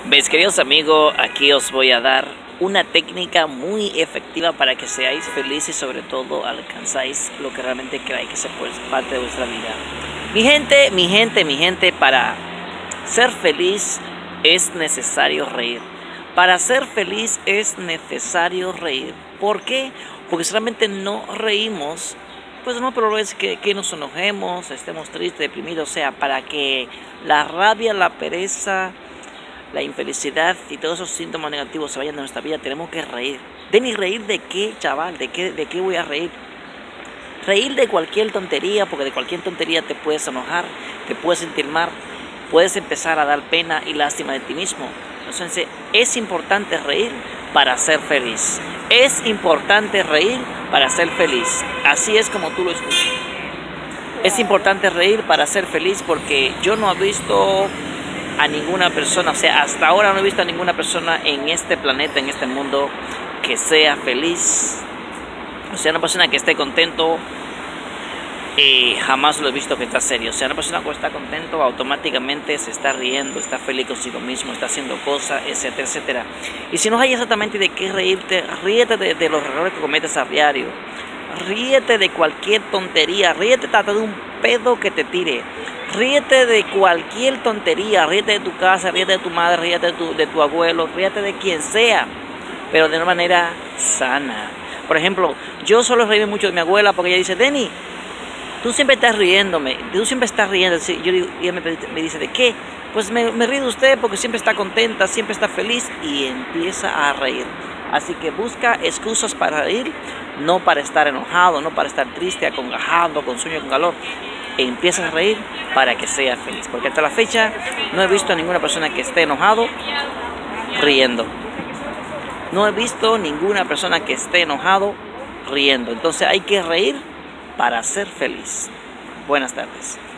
Mis queridos amigos, aquí os voy a dar una técnica muy efectiva para que seáis felices y sobre todo alcanzáis lo que realmente queráis que sea parte de vuestra vida. Mi gente, para ser feliz es necesario reír. Para ser feliz es necesario reír. ¿Por qué? Porque si realmente no reímos, pues no, pero es que nos enojemos, estemos tristes, deprimidos. O sea, para que la rabia, la pereza, la infelicidad y todos esos síntomas negativos se vayan de nuestra vida, tenemos que reír. Denny, ¿reír de qué, chaval? ¿De qué voy a reír? Reír de cualquier tontería, porque de cualquier tontería te puedes enojar, te puedes sentir mal, puedes empezar a dar pena y lástima de ti mismo. Entonces, es importante reír para ser feliz. Es importante reír para ser feliz. Así es como tú lo escuchas. Es importante reír para ser feliz porque yo no he visto a ninguna persona, o sea, hasta ahora no he visto a ninguna persona en este planeta, en este mundo, que sea feliz. O sea, una persona que esté contento, jamás lo he visto que está serio. O sea, una persona que está contento automáticamente se está riendo, está feliz consigo mismo, está haciendo cosas, etcétera, etcétera. Y si no hay exactamente de qué reírte, ríete de los errores que cometes a diario. Ríete de cualquier tontería, ríete hasta de un pedo que te tire. Ríete de cualquier tontería, ríete de tu casa, ríete de tu madre, ríete de tu abuelo, ríete de quien sea, pero de una manera sana. Por ejemplo, yo solo reí mucho de mi abuela porque ella dice, Denny, tú siempre estás riéndome, tú siempre estás riendo. Yo digo, y ella me dice, ¿de qué? Pues me río de usted porque siempre está contenta, siempre está feliz y empieza a reír. Así que busca excusas para reír, no para estar enojado, no para estar triste, acongojado, con sueño, con calor. Empieza a reír para que sea feliz, porque hasta la fecha no he visto a ninguna persona que esté enojado riendo. No he visto ninguna persona que esté enojado riendo. Entonces hay que reír para ser feliz. Buenas tardes.